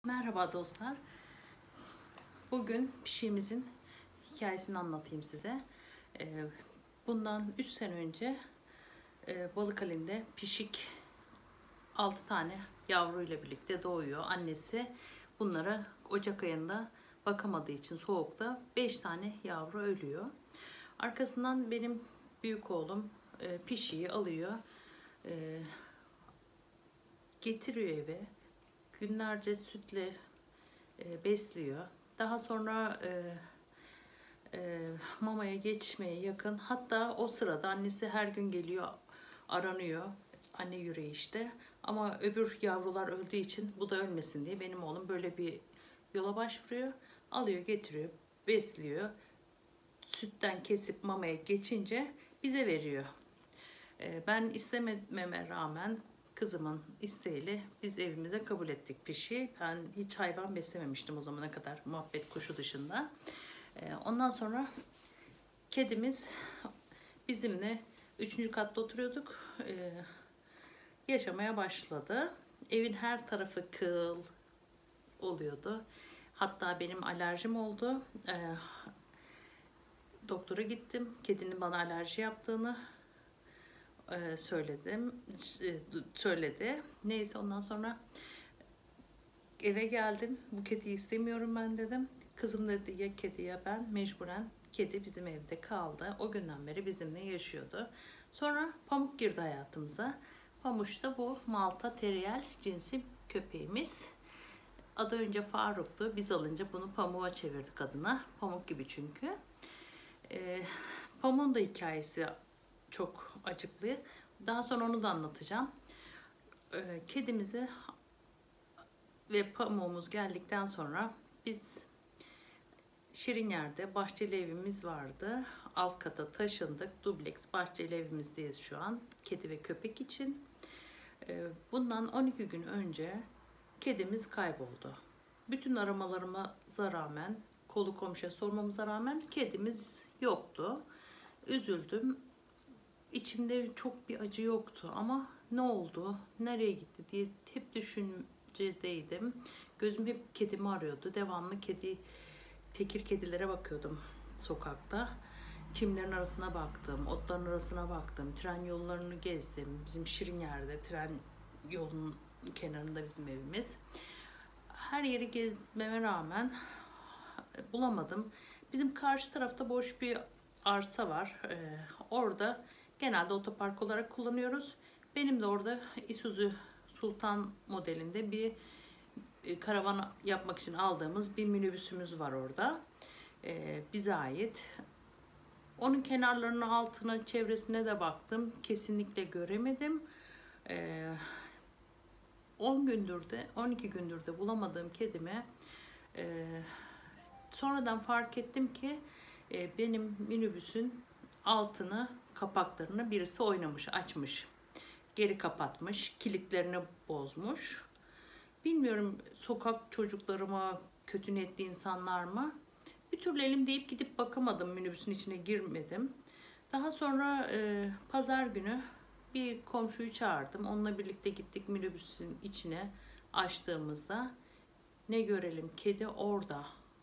Merhaba dostlar. Bugün pişiğimizin hikayesini anlatayım size. Bundan 3 sene önce Balıkale'nde pişik 6 tane yavru ile birlikte doğuyor. Annesi bunlara Ocak ayında bakamadığı için soğukta 5 tane yavru ölüyor. Arkasından benim büyük oğlum pişiği alıyor, getiriyor eve. Günlerce sütle besliyor. Daha sonra mamaya geçmeye yakın. Hatta o sırada annesi her gün geliyor, aranıyor. Anne yüreği işte. Ama öbür yavrular öldüğü için bu da ölmesin diye benim oğlum böyle bir yola başvuruyor. Alıyor, getiriyor, besliyor. Sütten kesip mamaya geçince bize veriyor. Ben istemememe rağmen kızımın isteğiyle biz evimize kabul ettik pişi. Ben hiç hayvan beslememiştim o zamana kadar, muhabbet kuşu dışında. Ondan sonra kedimiz bizimle 3. katta oturuyorduk. Yaşamaya başladı. Evin her tarafı kıl oluyordu. Hatta benim alerjim oldu. Doktora gittim. Kedinin bana alerji yaptığını söyledi. Neyse ondan sonra eve geldim. Bu kediyi istemiyorum ben dedim. Kızım dedi ya kedi ya ben. Mecburen kedi bizim evde kaldı. O günden beri bizimle yaşıyordu. Sonra Pamuk girdi hayatımıza. Pamuk da bu Malta Terrier cinsi köpeğimiz. Adı önce Faruk'tu. Biz alınca bunu Pamuk'a çevirdik adına. Pamuk gibi çünkü. Pamuk'un da hikayesi çok acıklı. Daha sonra onu da anlatacağım. Kedimizi ve pamuğumuz geldikten sonra biz Şirinyer'de bahçeli evimiz vardı. Alt kata taşındık. Dubleks bahçeli evimizdeyiz şu an. Kedi ve köpek için. Bundan 12 gün önce kedimiz kayboldu. Bütün aramalarımıza rağmen, kolu komşuya sormamıza rağmen kedimiz yoktu. Üzüldüm. İçimde çok bir acı yoktu ama ne oldu, nereye gitti diye hep düşüncedeydim. Gözüm hep kedimi arıyordu. Devamlı tekir kedilere bakıyordum sokakta. Çimlerin arasına baktım, otların arasına baktım, tren yollarını gezdim. Bizim Şirinyer'de tren yolunun kenarında bizim evimiz. Her yeri gezmeme rağmen bulamadım. Bizim karşı tarafta boş bir arsa var. Orada genelde otopark olarak kullanıyoruz. Benim de orada Isuzu Sultan modelinde bir karavan yapmak için aldığımız bir minibüsümüz var orada. Bize ait. Onun kenarlarına, altına, çevresine de baktım. Kesinlikle göremedim. 12 gündür de bulamadığım kedime sonradan fark ettim ki benim minibüsün altını, kapaklarını birisi oynamış, açmış. Geri kapatmış, kilitlerini bozmuş. Bilmiyorum sokak çocukları mı, kötü niyetli insanlar mı? Bir türlü elim deyip gidip bakamadım, minibüsün içine girmedim. Daha sonra pazar günü bir komşuyu çağırdım. Onunla birlikte gittik minibüsün içine açtığımızda ne görelim? Kedi orada.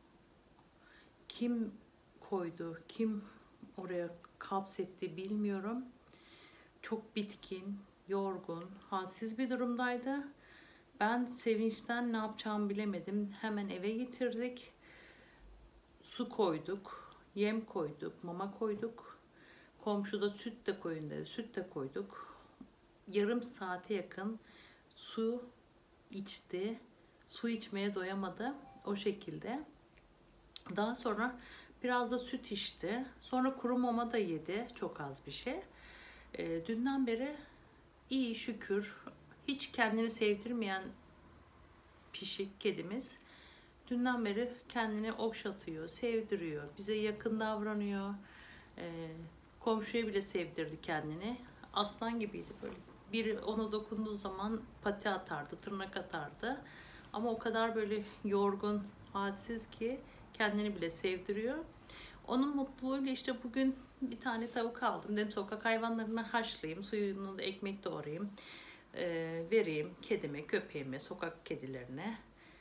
Kim koydu, kim oraya hapsetti bilmiyorum. Çok bitkin, yorgun, halsiz bir durumdaydı. Ben sevinçten ne yapacağımı bilemedim. Hemen eve getirdik. Su koyduk, yem koyduk, mama koyduk. Komşu da süt de koyun dedi. Süt de koyduk. Yarım saate yakın su içti. Su içmeye doyamadı. O şekilde. Daha sonra biraz da süt içti. Sonra kuru mama da yedi. Çok az bir şey. Dünden beri iyi şükür. Hiç kendini sevdirmeyen pişik kedimiz dünden beri kendini okşatıyor, sevdiriyor, bize yakın davranıyor. Komşuya bile sevdirdi kendini. Aslan gibiydi böyle. Biri ona dokunduğu zaman pati atardı, tırnak atardı. Ama o kadar böyle yorgun, halsiz ki kendini bile sevdiriyor. Onun mutluluğuyla işte bugün bir tane tavuk aldım. Dedim sokak hayvanlarını haşlayayım, suyunu da ekmek doğrayayım. Vereyim kedime, köpeğime, sokak kedilerine.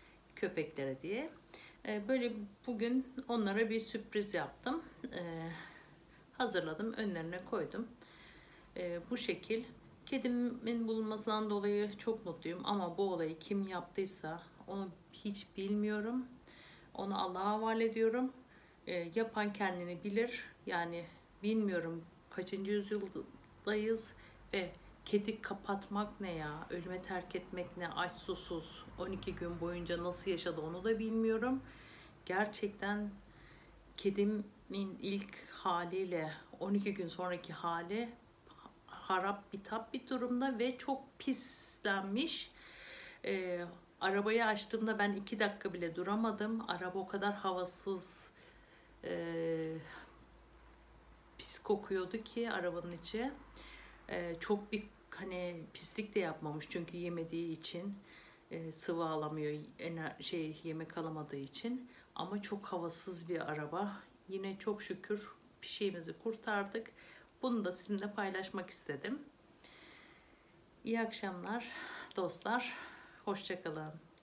köpeklere diye. Böyle bugün onlara bir sürpriz yaptım. Hazırladım, önlerine koydum. Bu şekil. Kedimin bulunmasından dolayı çok mutluyum ama bu olayı kim yaptıysa onu hiç bilmiyorum. Onu Allah'a havale ediyorum. Yapan kendini bilir. Yani bilmiyorum kaçıncı yüzyıldayız ve kedi kapatmak ne ya? Ölüme terk etmek ne? Aç susuz 12 gün boyunca nasıl yaşadı onu da bilmiyorum. Gerçekten kedimin ilk haliyle 12 gün sonraki hali harap bitap bir durumda ve çok pislenmiş. Arabayı açtığımda ben 2 dakika bile duramadım. Araba o kadar havasız, pis kokuyordu ki arabanın içi. Çok bir hani pislik de yapmamış çünkü yemediği için, sıvı alamıyor, yemek alamadığı için. Ama çok havasız bir araba. Yine çok şükür bir şeyimizi kurtardık. Bunu da sizinle paylaşmak istedim. İyi akşamlar dostlar. Hoşça kalın.